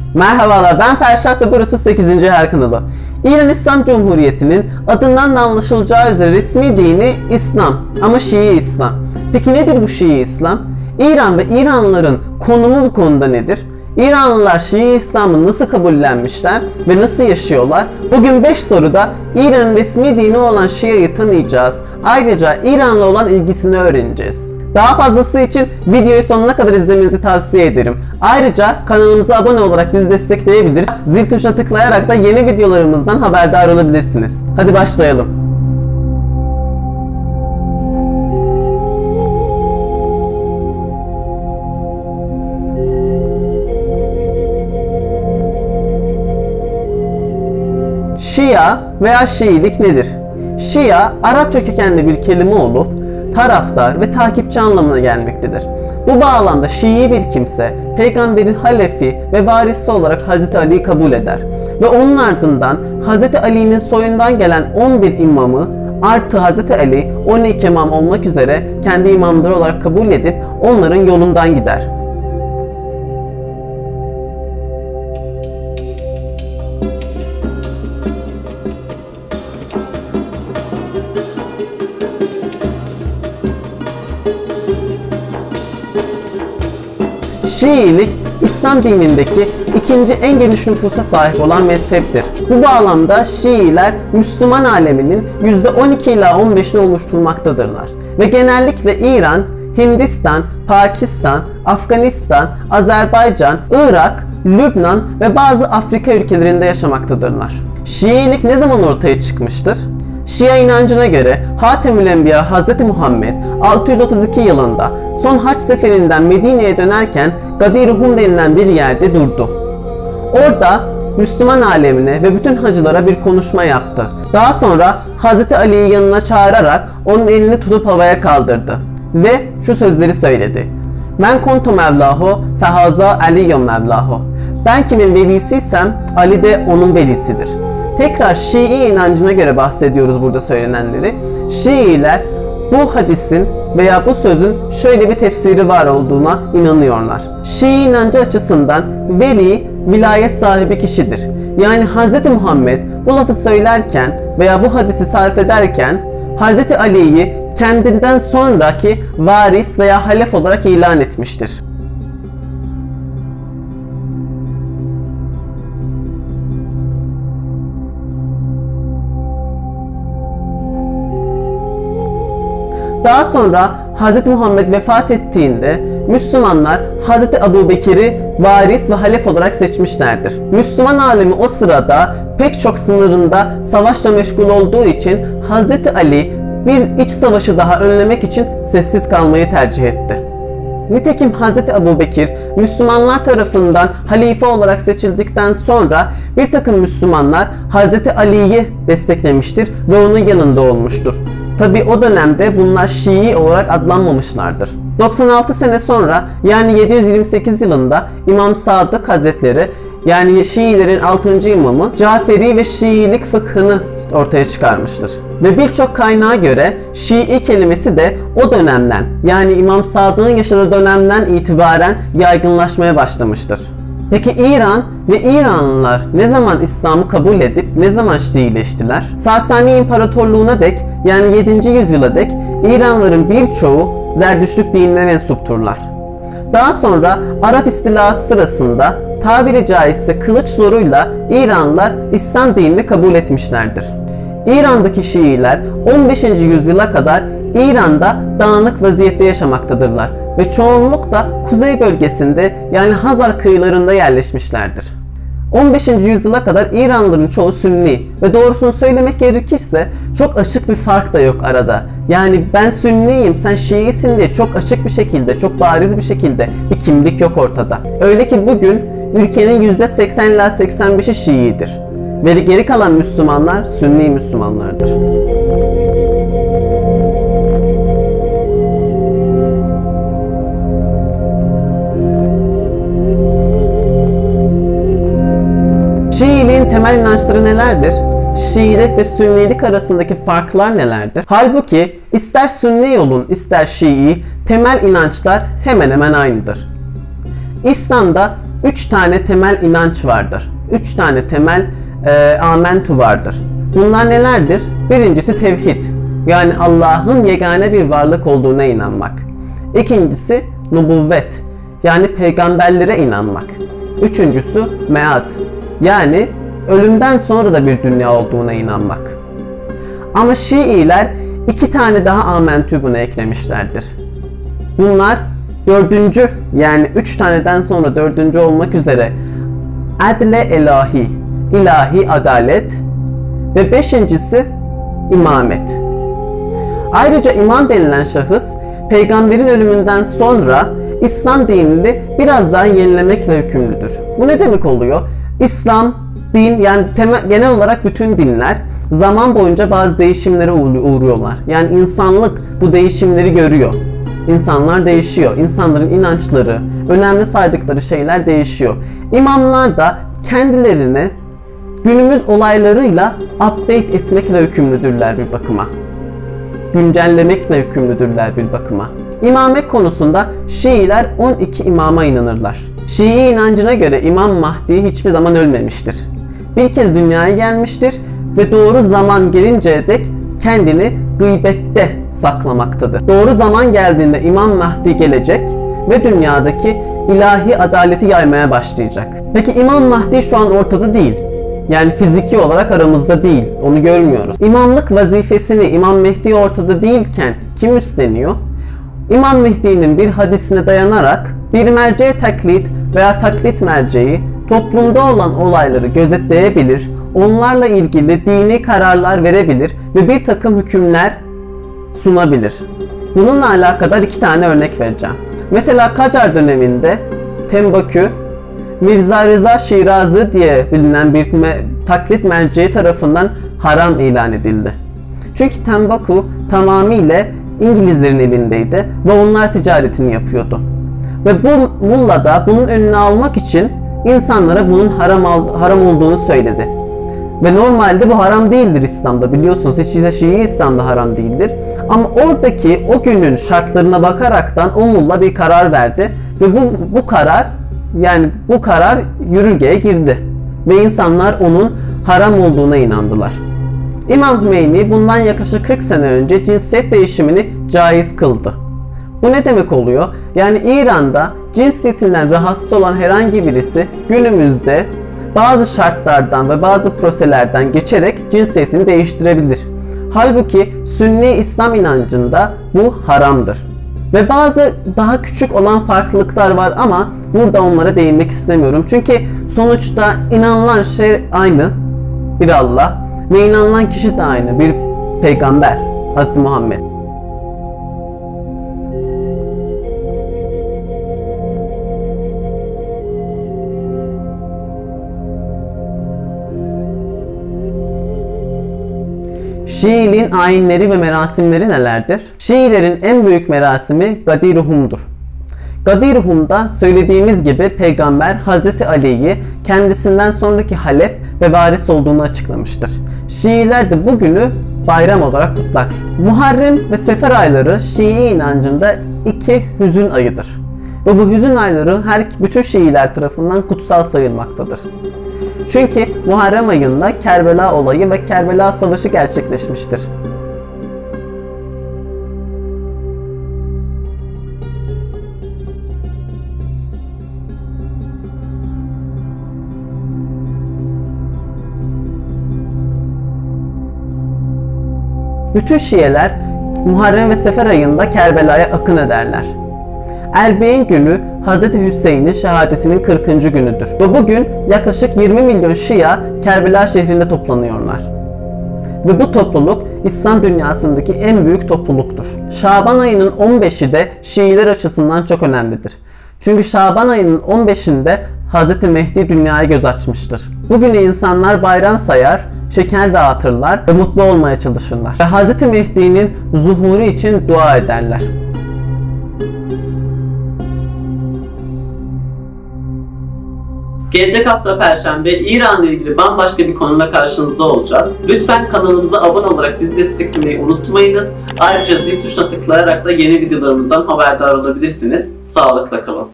Merhabalar, ben Ferşat ve burası 8. Her kanalı. İran İslam Cumhuriyeti'nin adından da anlaşılacağı üzere resmi dini İslam ama Şii İslam. Peki nedir bu Şii İslam? İran ve İranlıların konumu bu konuda nedir? İranlılar Şii İslam'ı nasıl kabullenmişler ve nasıl yaşıyorlar? Bugün 5 soruda İran'ın resmi dini olan Şia'yı tanıyacağız. Ayrıca İran'la olan ilgisini öğreneceğiz. Daha fazlası için videoyu sonuna kadar izlemenizi tavsiye ederim. Ayrıca kanalımıza abone olarak bizi destekleyebilir, zil tuşuna tıklayarak da yeni videolarımızdan haberdar olabilirsiniz. Hadi başlayalım. Şia veya Şiilik nedir? Şia, Arapça kökenli bir kelime olup taraftar ve takipçi anlamına gelmektedir. Bu bağlamda Şii bir kimse, peygamberin halefi ve varisi olarak Hz. Ali'yi kabul eder ve onun ardından Hz. Ali'nin soyundan gelen 11 imamı artı Hz. Ali 12 imam olmak üzere kendi imamları olarak kabul edip onların yolundan gider. Şiilik, İslam dinindeki ikinci en geniş nüfusa sahip olan mezheptir. Bu bağlamda Şiiler, Müslüman aleminin %12 ila 15'ini oluşturmaktadırlar. Ve genellikle İran, Hindistan, Pakistan, Afganistan, Azerbaycan, Irak, Lübnan ve bazı Afrika ülkelerinde yaşamaktadırlar. Şiilik ne zaman ortaya çıkmıştır? Şia inancına göre Hatemül Enbiya Hz. Muhammed 632 yılında son hac seferinden Medine'ye dönerken Gadir Hum denilen bir yerde durdu. Orada Müslüman alemine ve bütün hacılara bir konuşma yaptı. Daha sonra Hz. Ali'yi yanına çağırarak onun elini tutup havaya kaldırdı ve şu sözleri söyledi: "Men kuntu mevlahu fehaza aliyyun mevlahu." Ben kimin velisiysem Ali de onun velisidir. Tekrar Şii inancına göre bahsediyoruz burada söylenenleri. Şiiler bu hadisin veya bu sözün şöyle bir tefsiri var olduğuna inanıyorlar. Şii inancı açısından veli, vilayet sahibi kişidir. Yani Hz. Muhammed bu lafı söylerken veya bu hadisi sarf ederken Hz. Ali'yi kendinden sonraki varis veya halef olarak ilan etmiştir. Daha sonra Hz. Muhammed vefat ettiğinde Müslümanlar Hz. Ebu Bekir'i varis ve halef olarak seçmişlerdir. Müslüman alemi o sırada pek çok sınırında savaşla meşgul olduğu için Hz. Ali bir iç savaşı daha önlemek için sessiz kalmayı tercih etti. Nitekim Hz. Ebu Bekir Müslümanlar tarafından halife olarak seçildikten sonra bir takım Müslümanlar Hz. Ali'yi desteklemiştir ve onun yanında olmuştur. Tabi o dönemde bunlar Şii olarak adlanmamışlardır. 96 sene sonra yani 728 yılında İmam Sadık Hazretleri yani Şiilerin 6. imamı Caferi ve Şiilik fıkhını ortaya çıkarmıştır. Ve birçok kaynağa göre Şii kelimesi de o dönemden yani İmam Sadık'ın yaşadığı dönemden itibaren yaygınlaşmaya başlamıştır. Peki İran ve İranlılar ne zaman İslam'ı kabul edip ne zaman Şiileştiler? Sasani İmparatorluğu'na dek yani 7. yüzyıla dek İranlıların birçoğu Zerdüştlük dinine mensupturlar. Daha sonra Arap istilası sırasında tabiri caizse kılıç zoruyla İranlılar İslam dinini kabul etmişlerdir. İran'daki Şiiler 15. yüzyıla kadar İran'da dağınık vaziyette yaşamaktadırlar ve çoğunlukla kuzey bölgesinde yani Hazar kıyılarında yerleşmişlerdir. 15. yüzyıla kadar İranlıların çoğu Sünni ve doğrusunu söylemek gerekirse çok açık bir fark da yok arada. Yani ben Sünniyim sen Şiisin diye çok açık bir şekilde, çok bariz bir şekilde bir kimlik yok ortada. Öyle ki bugün ülkenin %80 ila 85'i Şii'dir ve geri kalan Müslümanlar Sünni Müslümanlardır. Şiiliğin temel inançları nelerdir? Şiilik ve Sünnilik arasındaki farklar nelerdir? Halbuki ister Sünni yolun ister Şii temel inançlar hemen hemen aynıdır. İslam'da 3 tane temel inanç vardır. 3 tane temel amentu vardır. Bunlar nelerdir? Birincisi tevhid. Yani Allah'ın yegane bir varlık olduğuna inanmak. İkincisi nubuvvet. Yani peygamberlere inanmak. Üçüncüsü meat. Yani ölümden sonra da bir dünya olduğuna inanmak. Ama Şiiler 2 tane daha amentu buna eklemişlerdir. Bunlar dördüncü, yani 3 taneden sonra dördüncü olmak üzere adle ilahi, ilahi adalet ve beşincisi imamet. Ayrıca imam denilen şahıs peygamberin ölümünden sonra İslam dinini biraz daha yenilemekle yükümlüdür. Bu ne demek oluyor? İslam, din, yani genel olarak bütün dinler zaman boyunca bazı değişimlere uğruyorlar. Yani insanlık bu değişimleri görüyor. İnsanlar değişiyor. İnsanların inançları, önemli saydıkları şeyler değişiyor. İmamlar da kendilerini günümüz olaylarıyla update etmekle yükümlüdürler bir bakıma. Güncellemekle yükümlüdürler bir bakıma. İmamet konusunda Şiiler 12 imama inanırlar. Şii inancına göre İmam Mahdi hiçbir zaman ölmemiştir. Bir kez dünyaya gelmiştir ve doğru zaman gelinceye dek kendini gıybette saklamaktadır. Doğru zaman geldiğinde İmam Mahdi gelecek ve dünyadaki ilahi adaleti yaymaya başlayacak. Peki İmam Mahdi şu an ortada değil. Yani fiziki olarak aramızda değil. Onu görmüyoruz. İmamlık vazifesini İmam Mehdi ortada değilken kim üstleniyor? İmam Mehdi'nin bir hadisine dayanarak bir merceğe taklit veya taklit merceği toplumda olan olayları gözetleyebilir, onlarla ilgili dini kararlar verebilir ve bir takım hükümler sunabilir. Bununla alakadar 2 tane örnek vereceğim. Mesela Kacar döneminde Tembakü, Mirza Reza Şirazi diye bilinen bir taklit merceği tarafından haram ilan edildi. Çünkü Tembakü tamamıyla İngilizlerin elindeydi ve onlar ticaretini yapıyordu. Ve bu mulla da bunun önünü almak için insanlara bunun haram olduğunu söyledi. Ve normalde bu haram değildir İslam'da, biliyorsunuz. Hiç Şii İslam'da haram değildir. Ama oradaki o günün şartlarına bakaraktan o mulla bir karar verdi ve bu karar yürürlüğe girdi ve insanlar onun haram olduğuna inandılar. İmam Hümeyni bundan yaklaşık 40 sene önce cinsiyet değişimini caiz kıldı. Bu ne demek oluyor? Yani İran'da cinsiyetinden rahatsız olan herhangi birisi günümüzde bazı şartlardan ve bazı proselerden geçerek cinsiyetini değiştirebilir. Halbuki Sünni İslam inancında bu haramdır. Ve bazı daha küçük olan farklılıklar var ama burada onlara değinmek istemiyorum. Çünkü sonuçta inanılan şey aynı, bir Allah, ve inanılan kişi de aynı, bir peygamber, Hazreti Muhammed. Şiiliğin ayinleri ve merasimleri nelerdir? Şiilerin en büyük merasimi Gadir-i Hum'dur. Gadir-i Hum'da söylediğimiz gibi peygamber Hazreti Ali'yi kendisinden sonraki halef ve varis olduğunu açıklamıştır. Şiiler de bu günü bayram olarak kutlar. Muharrem ve Sefer ayları Şii inancında 2 hüzün ayıdır. Ve bu hüzün ayları bütün Şiiler tarafından kutsal sayılmaktadır. Çünkü Muharrem ayında Kerbela olayı ve Kerbela Savaşı gerçekleşmiştir. Bütün Şiiler Muharrem ve Sefer ayında Kerbela'ya akın ederler. Erbeğin günü Hz. Hüseyin'in şehadetinin 40. günüdür. Ve bugün yaklaşık 20 milyon Şia Kerbela şehrinde toplanıyorlar. Ve bu topluluk İslam dünyasındaki en büyük topluluktur. Şaban ayının 15'i de Şiiler açısından çok önemlidir. Çünkü Şaban ayının 15'inde Hz. Mehdi dünyaya göz açmıştır. Bugün insanlar bayram sayar, şeker dağıtırlar ve mutlu olmaya çalışırlar. Ve Hz. Mehdi'nin zuhuru için dua ederler. Gelecek hafta Perşembe İran'la ilgili bambaşka bir konuyla karşınızda olacağız. Lütfen kanalımıza abone olarak bizi desteklemeyi unutmayınız. Ayrıca zil tuşuna tıklayarak da yeni videolarımızdan haberdar olabilirsiniz. Sağlıkla kalın.